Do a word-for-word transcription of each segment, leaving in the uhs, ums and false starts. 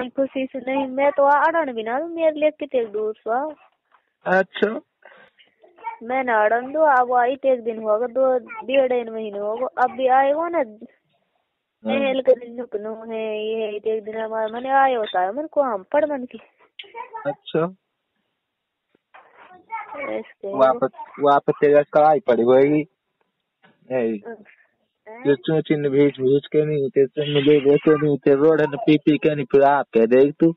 खुशी से नहीं, मैं तो अड़न भी ना मेरे लिए कितने दूर सा। अच्छा मैं ना अड़न दो, अब आई तो एक दिन होगा, दो डेढ़ महीने होगा, अब भी आएगा ना हेल के दिन नुकनो है ये एक दिन हमारा मैंने आया होता है मन को हम पढ़ मन की। अच्छा वापस वापस तेरा कढ़ाई पड़ी होगी ये चिन्ह भेज भेज के नहीं होते चिन्ह ले लेके नहीं होते रोड है पी पी के नहीं फिर आप कह देगी तू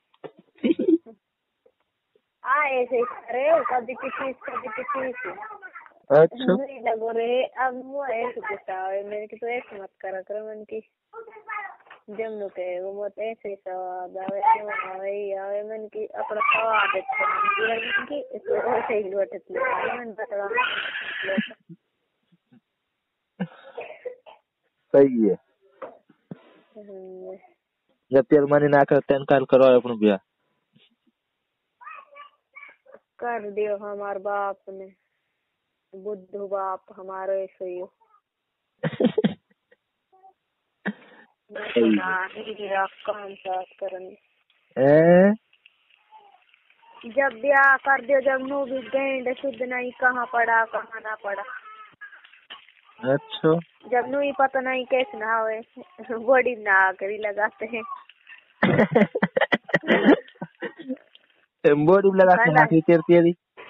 आ ऐसे करे कभी किसी कभी किसी अच्छा नहीं लगो रे अब वो ऐसे गुस्सा है मैंने कि तो ऐसे मत करा कर मन की जब नो के वो मत ऐसे सवाब आवे आवे आवे मन की अपना सवाब है कि इसको ऐसे ही लौटत ले मन बतवा सही है जब तेरे मन ना कर तेन काल करो अपन बिया कर दियो हमार बाप ने बुद्धू बाप हमारे ऐसे ही काम साथ करने जब ब्याह कर दियो जब नो भी गेंद शुद्ध नहीं कहाँ पड़ा कहाँ ना पड़ा। अच्छा जब नो ही पता नहीं कैसे ना हो बॉडी ना करी लगाते हैं बॉडी लगाते हैं तेरी तेरी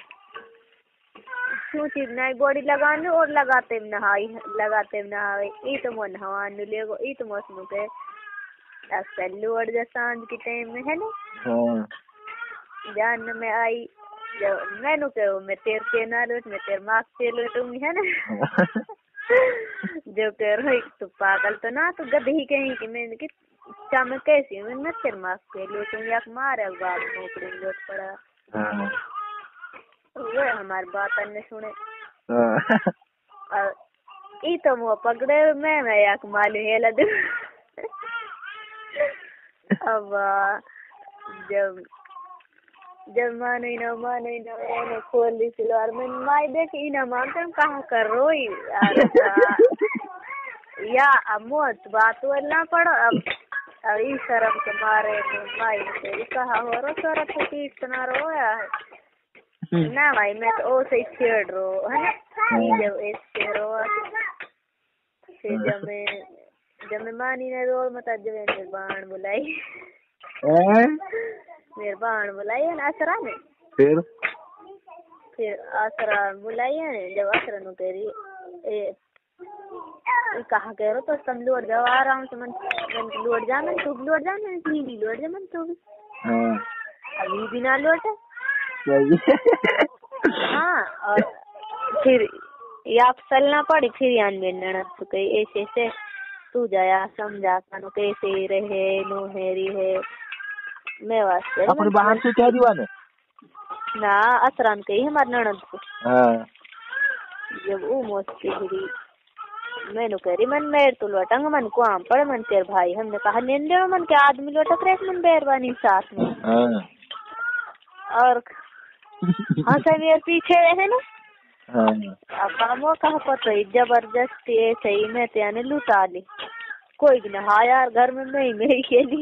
क्यों चीज नहीं बॉडी लगाने और लगाते नहाई लगाते नहावे ई तो मन हवा लेगो ई तो मौसम के अक्सर और जो सांझ के टाइम में है ना हाँ जान में आई जब मैंने कहो मैं तेरे पे ना लूट मैं तेरे मार्क्स पे लूटूंगी है ना जो कह रही तो पागल तो ना तो गधी कहीं कि मैंने कि चमक कैसी मैं मैं तेरे मार्क्स पे लूटूंगी आप मारे बाप नौकरी लूट पड़ा वो हमारी बात अन्य सुने ई तो मुँह पकड़े मैं मैं याक मालूम है लदू अब जब जब मानो ही ना मानो ही ना मैंने खोल दी सिलवार में माई देख ही ना मानते हम कहाँ कर रोई या अब मौत बात वो ना पड़ो अब अब इस शर्म के मारे माई से कहा हो रो सारा तो तीस तना रोया है ना भाई मैं तो ओ से छेड़ रो है ना जब ऐसे रो फिर जब मैं जब मैं मानी ने रो मत जब मेरे बाण बुलाई मेरे बाण बुलाई है ना असरा ने फिर फिर असरा बुलाई है जब असरा नु कह रही ए कहा कह रो तो तुम लौट जाओ आराम से मन मन लौट जा मन तू लौट जा मन नहीं लौट जा मन तू भी अभी भी ना लौटे हाँ और फिर या चलना पड़ी फिर यान में तो कहीं ऐसे ऐसे तू जाया समझा कानो कैसे रहे नो हेरी है मैं वास्ते अपने बाहर से क्या दीवाने ना असरान कही हमारे ननद को हाँ जब वो मस्ती हुई मैंने कह रही मन मेरे तो लौटंगा मन को आम पड़े मन तेरे भाई हमने कहा निंदे मन के आदमी लौटक रहे मन बेरवानी साथ में हाँ और हाँ सर मेरे पीछे है ना हाँ अब कामों कहा पता ही जबरदस्ती ऐसे ही मैं त्याने लुटा ली कोई भी ना हाँ यार घर में मैं ही मेरी खेली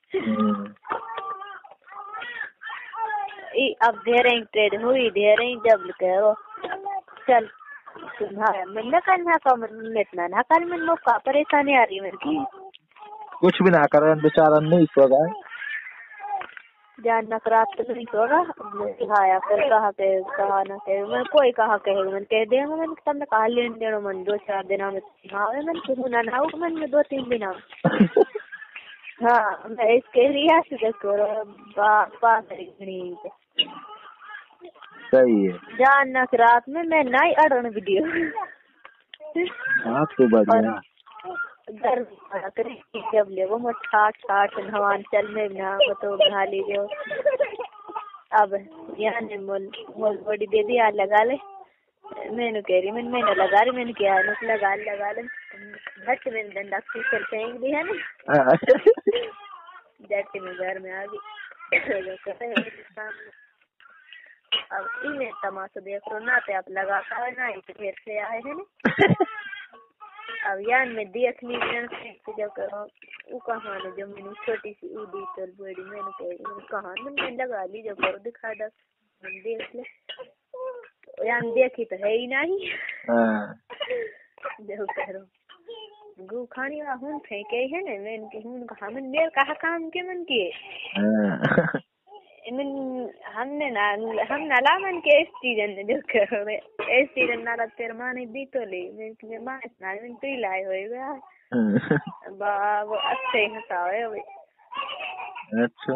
अब धेरे ट्रेड हुई धेरे जब कहो चल तुम्हारा मैंने करना का मन इतना ना कर मन मौका परेशानी आ रही मेरे की कुछ भी ना कर बेचारा नहीं सोगा जान नकरात तो नहीं होगा सिखाया फिर कहा के कहा ना कहे मैं कोई कहा कहे मैं कह देंगे मैंने तुमने कहा लेन देना मन दो चार दिन में सिखावे मैं कुछ ना ना मन में दो तीन दिन हाँ मैं इसके रिया से देखो बा घड़ी सही है जान नकरात में मैं नहीं अड़न वीडियो हाँ तो बढ़िया घर जब ले वो मैं ठाट ठाट नवान चल में ना तो बना लीजिए अब यहाँ ने मोल मोल बॉडी दे दी यार लगा ले मैंने कह रही मैंने मैंने लगा रही मैंने क्या नुक लगा लगा ले झट में डंडा चल फेंक दी है ना झट में घर में आ गई अब इन्हें तमाशा देख रो ना तो आप लगाता है ना इस घेर से आए है ना अब यार मैं देख ली जब करो वो कहाँ ने जो मैंने छोटी सी उड़ी चल बड़ी मैंने कह कहाँ मैंने लगा ली जो करो दिखा दस देख ले यार देखी तो है ही नहीं जो करो गु खानी वा हुन फेंके है ना मैंने की हुन कहा मन मेर कहा काम के मन के मन हमने ना हम नाला मन के इस सीजन ने जो करो इस सीजन नाला तेरे माँ ने दी तो ले मैं कि माँ इतना मैं तो ही लाए होएगा बाब अच्छे हसावे वे अच्छा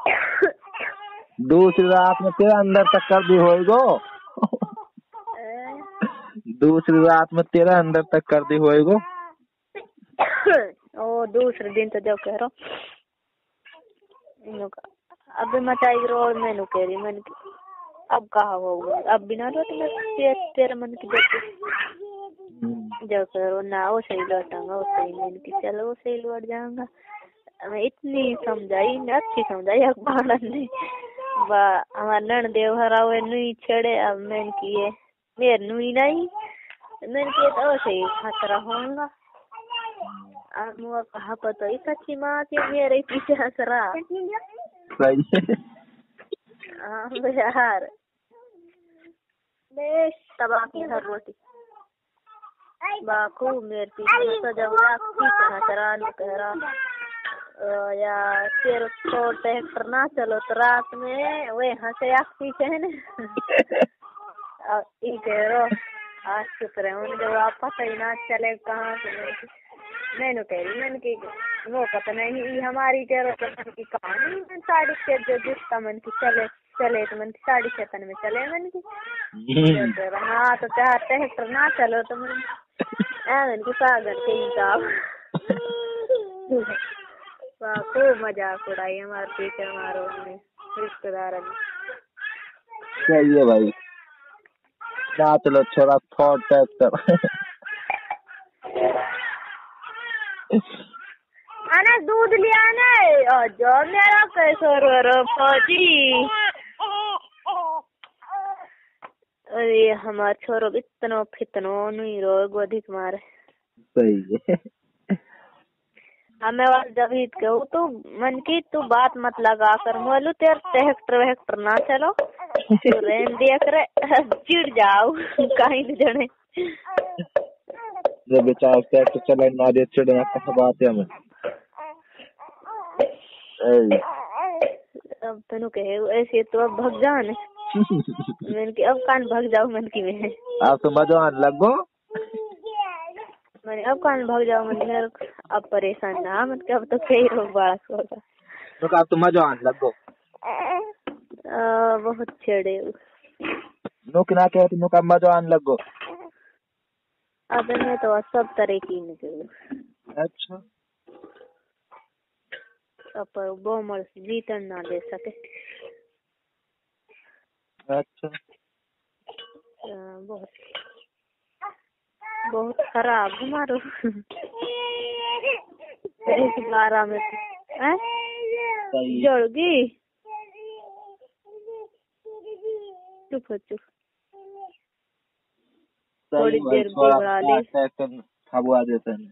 दूसरी रात में तेरे अंदर तक कर दी होएगो दूसरी रात में तेरा अंदर तक कर दी होएगो ओ दूसरे दिन तो जब कह रहा अब मचाई रोड में नु कह रही मन की अब कहा होगा अब बिना रोट में तेरे मन की देखो जब करो ना वो सही लौटाऊंगा वो सही मन की चलो वो सही लौट जाऊंगा मैं इतनी समझाई अच्छी समझाई अखबार ने बा हमारा नन देव हरा हुए नुई छड़े अब मैंने किए मेरे नुई नहीं मैंने किए तो सही खतरा होगा अब मुआ कहा पता ही सच्ची माँ के मेरे पीछे हंस रहा हाँ यार बेश तबाह की हर रोटी बाकू मेरे पीछे तो जब पीछे हंस रहा नहीं कह रहा या तेरे को ट्रैक्टर ना चलो तो रात में वे हंसे आप पीछे है ना ये कह रहा आज शुक्र है उन्हें जब आप पता ही ना चले कहाँ से मैंने कह रही मैंने की वो पता नहीं ये हमारी कह रहा मन की कहानी साड़ी के जो जिसका मन की चले चले तो मन की साड़ी चेतन में चले मन की हाँ तो चाह ट्रैक्टर ना चलो तो मन मन की सागर के हिसाब खूब मजाक उड़ाई हमारे पीछे हमारो रिश्तेदार सही है भाई ना चलो छोरा थोड़ा ट्रैक्टर आना दूध लिया ना जो मेरा कैसे रो रो फौजी अरे हमारा छोरो इतना फितनो नहीं रोग अधिक मारे सही है हमें वाल जब ही कहूँ तो मन की तू बात मत लगा कर बोलू तेरे ट्रैक्टर वैक्टर ना चलो तो रेन दिया करे चिढ़ जाओ कहीं नहीं जने जब बेचारा ट्रैक्टर चला ना दे चिढ़ना कहा बात है हमें अब तनु कहे ऐसे तो अब भग जाओ ने मैंने की अब कान भग जाओ मन की में आप तो मजा आने लगो मैंने अब कान भग जाओ मन मेरे अब परेशान ना मत अब तो कई रोग बड़ा होगा तो आप तो मजा आने लगो बहुत छेड़े नो किना के तो नुका मजा आने लगो अब मैं तो सब तरह की निकलू अच्छा पर बोमर जीतन ना दे सके अच्छा बहुत बहुत खराब हमारो एक बारह में जोड़गी चुप हो चुप थोड़ी देर बिगड़ा ले फगवा देते हैं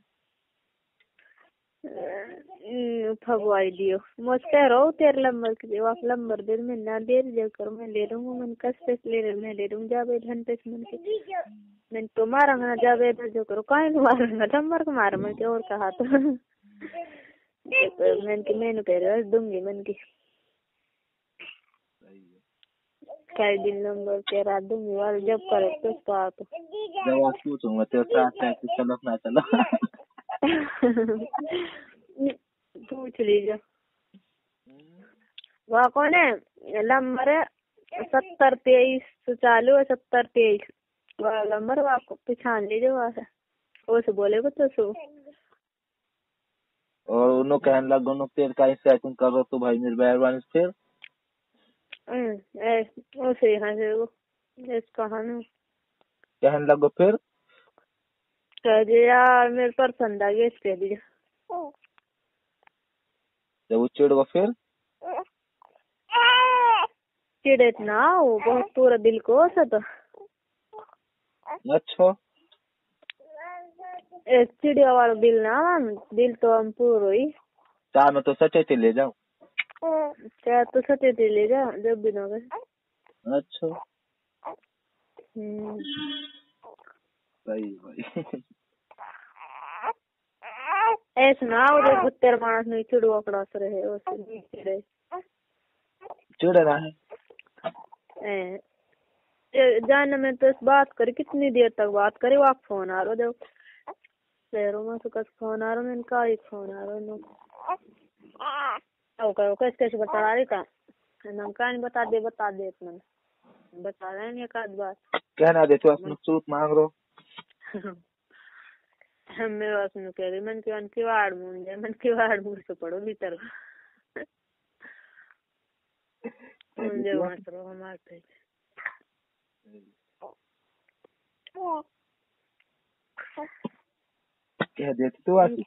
फगवाई दियो मुझसे रो तेरे लंबर के आप लंबर दे मैं ना देर जब करो मैं ले लूंगा मन कष्ट से ले मैं ले लूंगा जावे घंटे से मन के मैं तो मारूंगा ना जावे इधर जो करो काहे नहीं मारूंगा लंबर को मार मैं और कहा तो मैं के मैंने कह रहा दूंगी मन की कई दिन नंबर तेरा दूंगी वाल जब करे तो तो आप जब आप पूछूंगा तेरे साथ है कि चलो ना चलो पूछ लीजिए वह कौन है नंबर है सत्तर तेईस चालू है सत्तर तेईस वह नंबर वो आपको पहचान लीजिए वहाँ से वो से बोलेगा तो सो और उन्होंने कहने लगा उन्होंने तेरे का सेटिंग कर रहा तो भाई मेरी मेहरबानी फिर वो से यहाँ से वो इस कहानी कहने लगो फिर कह दिया यार मेरे पर पसंद आ गया इस कह दिया जब वो चिढ़ फिर चिड़े ना वो बहुत पूरा दिल को सा तो अच्छा एक चिड़िया वाला दिल ना दिल तो हम पूरा ही चाय में तो सटे थे ले जाऊं। चाय तो सटे थे ले जा जब भी ना कर। अच्छा हम्म सही भाई। ऐसे ना उधर गुत्तेर मानस नहीं चिड़वा कड़ा से रहे उसे नहीं चिड़े चिड़ रहा है ए जाने में तो इस बात करे कितनी देर तक बात करे वो आप फोन आ रहा देखो पैरों में तो कस फोन आ रहा मैंने कहा एक फोन आ रहा नो ओ कहो कैसे कैसे बता रही था नाम कहानी बता दे बता दे मैंने बता रहे हैं एक आध बार कहना दे तो अपनी सूत मांग रो हम मेरे पास में कह रही मन के मन की वाड़ मुंह जाए मन की वाड़ मुंह से पड़ो भीतर मुझे वहां करो हमारे कह देती तो आज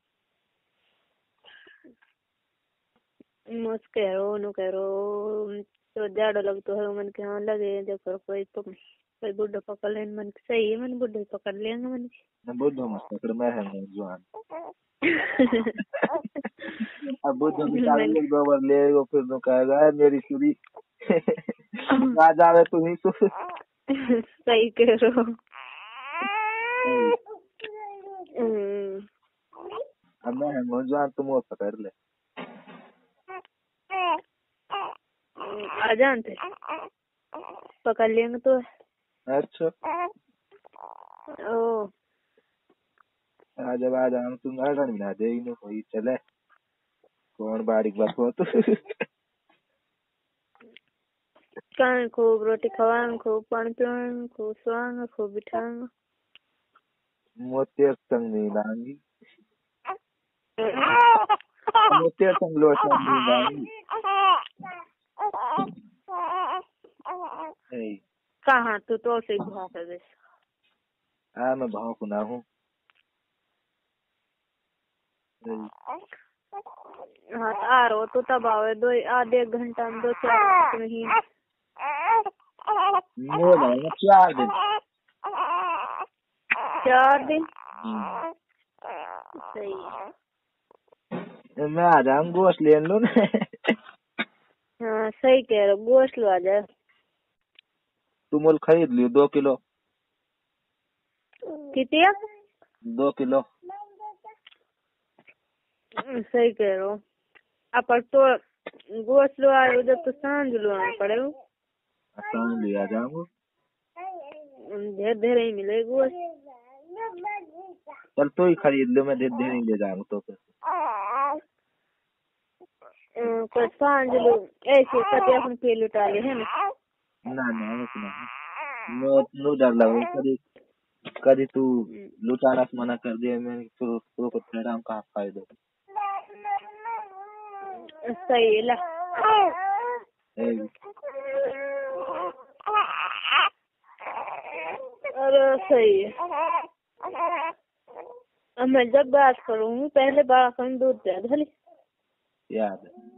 मस्त कह रो नो कह रो तो जाड़ो लग तो है मन के हाँ लगे जब करो कोई तो कोई बुढ़ा पकड़ लें मन के सही है मन बुढ़े पकड़ लेंगे मन के बुढ़ो मत पकड़ मैं है जवान अब बुढ़ो निकाल ले दो बार ले वो फिर तो कहेगा मेरी सुरी आ जावे तुम ही तो सही कह रहो अब मैं है जवान तुम वो पकड़ ले आ जानते पकड़ लेंगे तो अच्छा ओ आज अब आज हम तुम गार्डन में आ जाएगी कोई चले कौन बारीक बात हो तो कान खूब रोटी खवाएंगे खूब पानी पिवाएंगे खूब सोएंगे खूब बिठाएंगे मोते संग नहीं लाएंगी मोते संग लोट नहीं लाएंगी कहाँ तू तो से भाग है बस हाँ मैं भाव कुना हूँ हाँ आ रहो तो तब आवे दो आधे एक घंटा में दो चार नहीं चार दिन चार दिन सही है मैं आ जाऊंगा गोश्त ले लो ना हाँ सही कह रहे हो गोश्त लो आ जाए तुम मोल खरीद लियो दो किलो कितने दो किलो सही कह रहे हो अपन तो गोश्त लो आए उधर तो सांझ लो आना पड़ेगा सांझ ले आ जाऊंगा ढेर ढेर ही मिले गोश्त चल तो ही खरीद लो मैं ढेर ढेर ही ले जाऊंगा तो फिर कोई सांझ लो ऐसे कते अपन पे लुटा ले है ना ना ना उतना नो नो डर लगे कभी कभी तू लुटाना मना कर दिया मैं तो तो को तेरा का फायदा सही ला अरे सही है अब मैं जब बात करूँ पहले बात दूध दे भले याद है